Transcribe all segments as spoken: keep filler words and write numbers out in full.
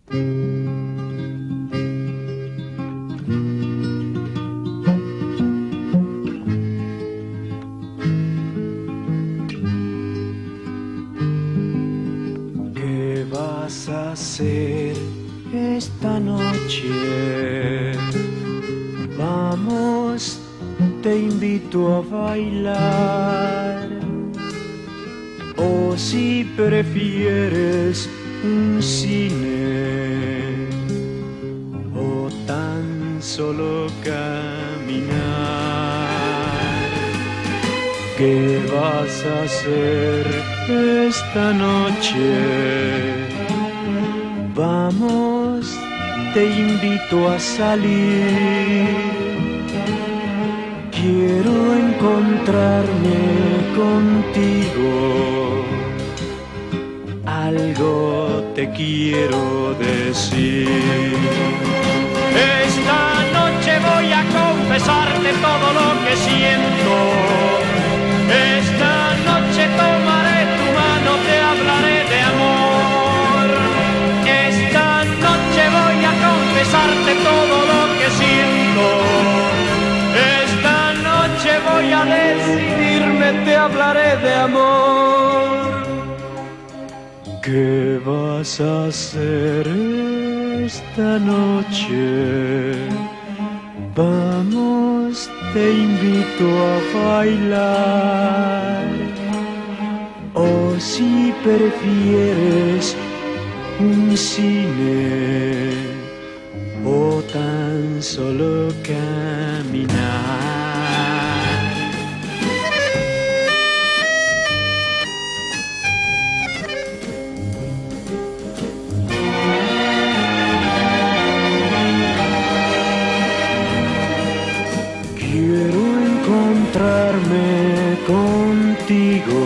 ¿Qué vas a hacer esta noche? Vamos, te invito a bailar. O si prefieres un cine o tan solo caminar. ¿Qué vas a hacer esta noche? Vamos, te invito a salir. Quiero encontrarme contigo. Algo te quiero decir. Esta noche voy a confesarte todo lo que siento. Esta noche tomaré tu mano, te hablaré de amor. Esta noche voy a confesarte todo lo que siento. Esta noche voy a decidirme, te hablaré de amor. ¿Qué vas a hacer esta noche? Vamos, te invito a bailar. O si prefieres un cine o tan solo caminar. Quiero encontrarme contigo.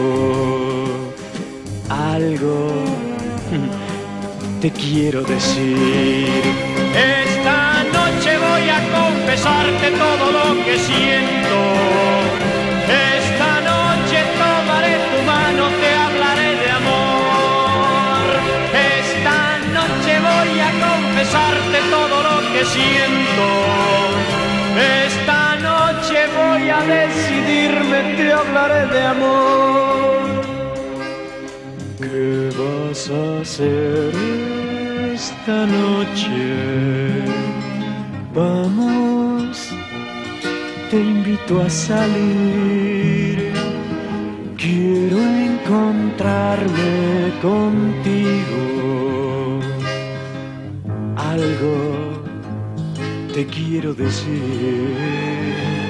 Algo te quiero decir. Esta noche voy a confesarte todo lo que siento. Esta noche tomaré tu mano, te hablaré de amor. Esta noche voy a confesarte todo lo que siento. Esta noche voy a decidirme, te hablaré de amor. ¿Qué vas a hacer esta noche? Vamos, te invito a salir. Quiero encontrarme contigo. Algo te quiero decir.